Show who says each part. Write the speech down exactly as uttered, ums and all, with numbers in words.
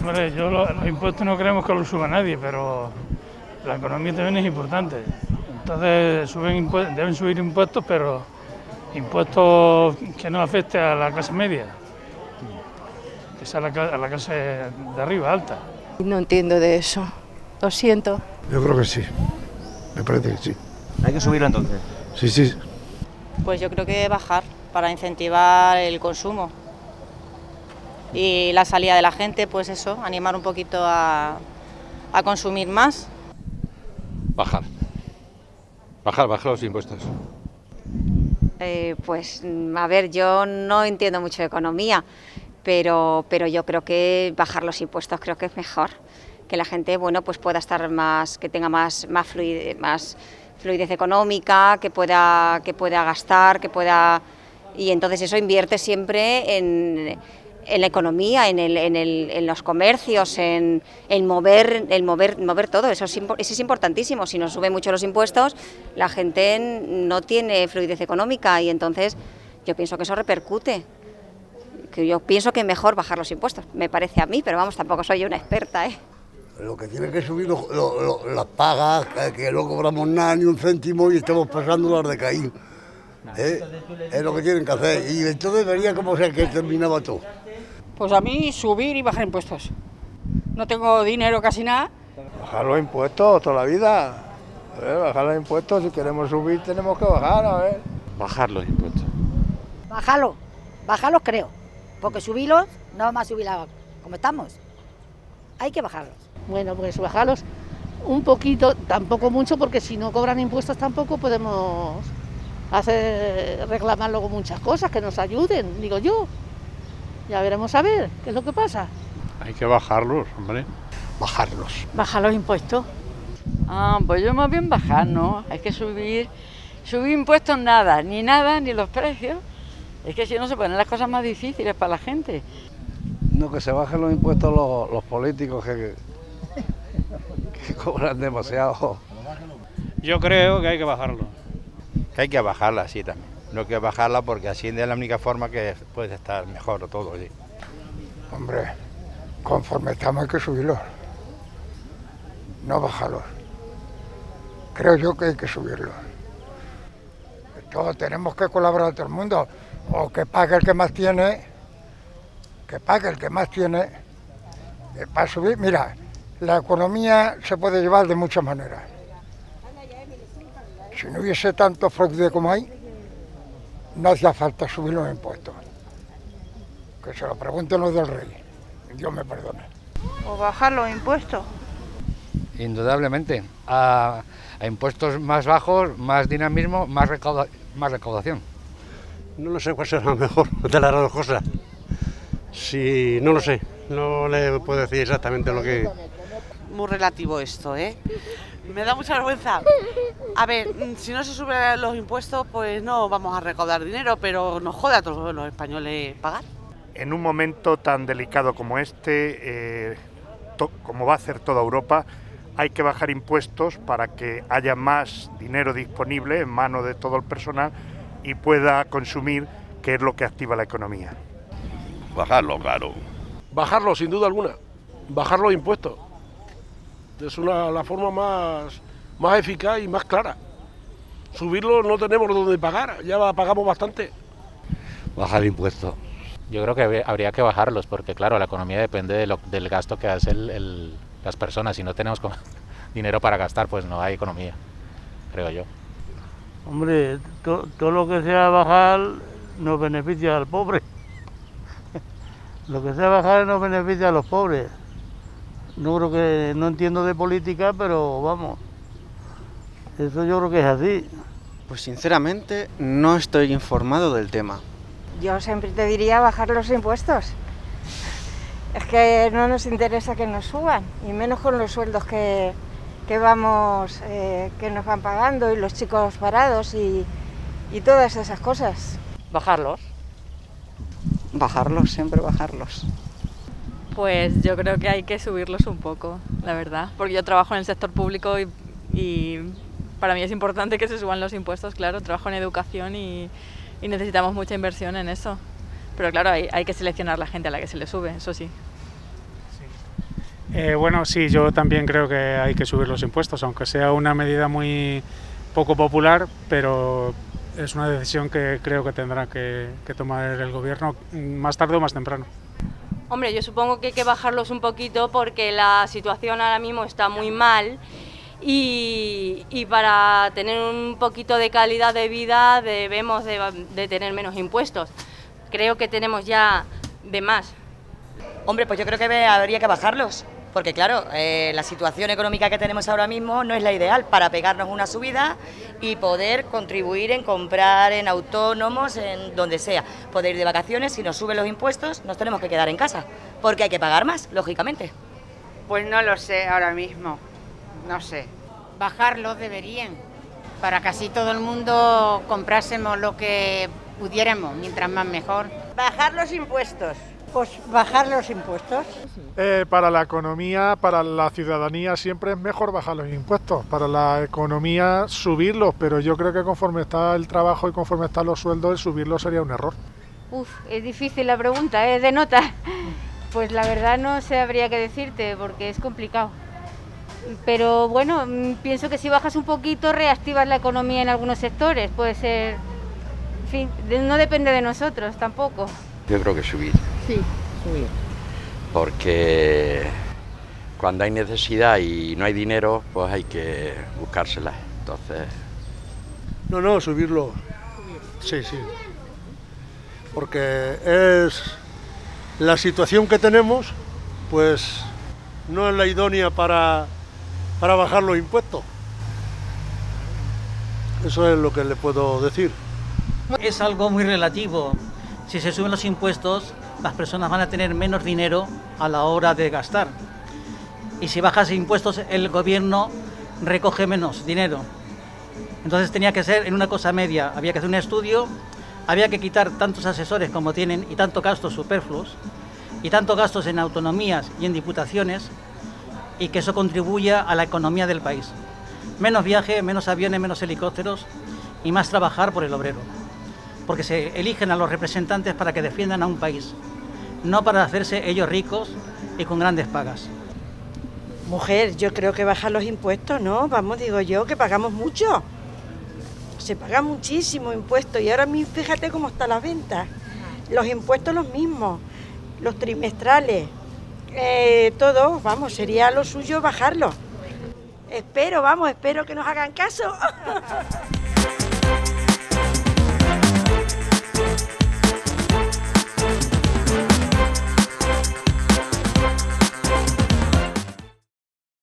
Speaker 1: Hombre, yo lo, los impuestos no queremos que los suba nadie, pero la economía también es importante. Entonces suben impuestos, deben subir impuestos, pero impuestos que no afecten a la clase media, que sea la, a la clase de arriba, alta.
Speaker 2: No entiendo de eso, lo siento.
Speaker 3: Yo creo que sí, me parece que sí.
Speaker 4: ¿Hay que subirlo entonces?
Speaker 3: Sí, sí.
Speaker 5: Pues yo creo que bajar para incentivar el consumo y la salida de la gente, pues eso, animar un poquito a, a consumir más.
Speaker 6: Bajar, bajar, bajar los impuestos.
Speaker 7: Eh, pues a ver, yo no entiendo mucho de economía, pero, pero yo creo que bajar los impuestos creo que es mejor, que la gente, bueno, pues pueda estar más, que tenga más, más fluidez, más fluidez económica, que pueda, que pueda gastar, que pueda, y entonces eso invierte siempre en, en la economía, en, el, en, el, en los comercios, en, en mover, el mover, mover todo, eso es, eso es importantísimo. Si nos suben mucho los impuestos, la gente no tiene fluidez económica y entonces yo pienso que eso repercute. Que yo pienso que es mejor bajar los impuestos, me parece a mí, pero vamos, tampoco soy una experta, ¿eh?
Speaker 8: Lo que tiene que subir lo, lo, lo, las pagas, que no cobramos nada, ni un céntimo y estamos pasando las de caín. ¿Eh? Es lo que tienen que hacer. Y entonces vería cómo se que terminaba todo.
Speaker 9: Pues a mí subir y bajar impuestos. No tengo dinero casi nada.
Speaker 10: Bajar los impuestos toda la vida. A ver, bajar los impuestos, si queremos subir tenemos que bajar, a ver.
Speaker 6: Bajar los impuestos.
Speaker 11: Bajarlos, bajarlos creo. Porque subirlos no vamos a subir la, como estamos. Hay que bajarlos.
Speaker 2: Bueno, pues bajarlos un poquito, tampoco mucho, porque si no cobran impuestos tampoco podemos hacer reclamar luego muchas cosas que nos ayuden, digo yo. Ya veremos a ver qué es lo que pasa.
Speaker 6: Hay que bajarlos, hombre.
Speaker 3: Bajarlos.
Speaker 2: Bajar los impuestos.
Speaker 12: Ah, pues yo más bien bajar, ¿no? Hay que subir, subir impuestos nada, ni nada, ni los precios. Es que si no se ponen las cosas más difíciles para la gente.
Speaker 10: No, que se bajen los impuestos los, los políticos que, que cobran demasiado.
Speaker 1: Yo creo que hay que bajarlo.
Speaker 4: Que hay que bajarla, sí, también. No hay que bajarla porque así es la única forma que puede estar mejor todo. Sí.
Speaker 3: Hombre, conforme estamos hay que subirlos, no bajarlos. Creo yo que hay que subirlos. Todos tenemos que colaborar todo el mundo, o que pague el que más tiene, que pague el que más tiene, eh, para subir. Mira, la economía se puede llevar de muchas maneras. Si no hubiese tanto fraude como hay, no hacía falta subir los impuestos. Que se lo pregunten los del rey, Dios me perdone.
Speaker 5: O bajar los impuestos.
Speaker 13: Indudablemente, a, a impuestos más bajos, más dinamismo, más, recauda, más recaudación.
Speaker 14: No lo sé cuál será mejor de las dos cosas. Si no lo sé, no le puedo decir exactamente lo que...
Speaker 15: Muy relativo esto, ¿eh? Me da mucha vergüenza. A ver, si no se suben los impuestos, pues no vamos a recaudar dinero, pero nos jode a todos los españoles pagar.
Speaker 16: En un momento tan delicado como este, eh, to, como va a hacer toda Europa, hay que bajar impuestos para que haya más dinero disponible en manos de todo el personal y pueda consumir, que es lo que activa la economía.
Speaker 6: Bajarlo, claro.
Speaker 10: Bajarlo, sin duda alguna. Bajar los impuestos. Es una, la forma más, más eficaz y más clara. Subirlo no tenemos donde pagar, ya pagamos bastante.
Speaker 4: Bajar impuestos.
Speaker 17: Yo creo que habría que bajarlos, porque claro, la economía depende de lo, del gasto que hacen el, el, las personas. Si no tenemos dinero para gastar, pues no hay economía, creo yo.
Speaker 1: Hombre, to, todo lo que sea bajar nos beneficia al pobre. Lo que sea bajar nos beneficia a los pobres. No creo que, no entiendo de política, pero vamos, eso yo creo que es así.
Speaker 18: Pues sinceramente no estoy informado del tema.
Speaker 19: Yo siempre te diría bajar los impuestos. Es que no nos interesa que nos suban, y menos con los sueldos que, que vamos, eh, que nos van pagando, y los chicos parados y, y todas esas cosas.
Speaker 12: Bajarlos.
Speaker 18: Bajarlos, siempre bajarlos.
Speaker 20: Pues yo creo que hay que subirlos un poco, la verdad, porque yo trabajo en el sector público y, y para mí es importante que se suban los impuestos, claro, trabajo en educación y, y necesitamos mucha inversión en eso, pero claro, hay, hay que seleccionar la gente a la que se le sube, eso sí.
Speaker 1: Sí.
Speaker 21: Eh, bueno, sí, yo también creo que hay que subir los impuestos, aunque sea una medida muy poco popular, pero es una decisión que creo que tendrá que, que tomar el gobierno más tarde o más temprano.
Speaker 22: Hombre, yo supongo que hay que bajarlos un poquito porque la situación ahora mismo está muy mal y, y para tener un poquito de calidad de vida debemos de, de tener menos impuestos. Creo que tenemos ya de más.
Speaker 23: Hombre, pues yo creo que habría que bajarlos, porque claro, eh, la situación económica que tenemos ahora mismo no es la ideal para pegarnos una subida y poder contribuir en comprar en autónomos, en donde sea, poder ir de vacaciones. Si nos suben los impuestos, nos tenemos que quedar en casa, porque hay que pagar más, lógicamente.
Speaker 24: Pues no lo sé ahora mismo, no sé.
Speaker 25: Bajarlos deberían, para que así todo el mundo comprásemos lo que pudiéramos, mientras más mejor.
Speaker 26: Bajar los impuestos.
Speaker 27: Pues bajar los impuestos.
Speaker 28: Eh, para la economía, para la ciudadanía siempre es mejor bajar los impuestos. Para la economía subirlos, pero yo creo que conforme está el trabajo y conforme están los sueldos, el subirlos sería un error.
Speaker 29: Uf, es difícil la pregunta, ¿eh? De nota. Pues la verdad no sé, habría que decirte, porque es complicado. Pero bueno, pienso que si bajas un poquito reactivas la economía en algunos sectores, puede ser... En fin, no depende de nosotros tampoco.
Speaker 30: Yo creo que subir.
Speaker 29: Sí, subir.
Speaker 30: Porque cuando hay necesidad y no hay dinero, pues hay que buscársela. Entonces...
Speaker 10: No, no, subirlo. Sí, sí. Porque es la situación que tenemos, pues no es la idónea para, para bajar los impuestos. Eso es lo que le puedo decir.
Speaker 31: Es algo muy relativo. Si se suben los impuestos, las personas van a tener menos dinero a la hora de gastar. Y si bajas impuestos, el gobierno recoge menos dinero. Entonces tenía que ser en una cosa media. Había que hacer un estudio, había que quitar tantos asesores como tienen y tantos gastos superfluos, y tantos gastos en autonomías y en diputaciones, y que eso contribuya a la economía del país. Menos viaje, menos aviones, menos helicópteros y más trabajar por el obrero. Porque se eligen a los representantes para que defiendan a un país, no para hacerse ellos ricos y con grandes pagas.
Speaker 26: Mujer, yo creo que bajar los impuestos, ¿no? Vamos, digo yo, que pagamos mucho. Se paga muchísimo impuesto y ahora mismo fíjate cómo está la venta. Los impuestos los mismos, los trimestrales, eh, todo, vamos, sería lo suyo bajarlos. Espero, vamos, espero que nos hagan caso.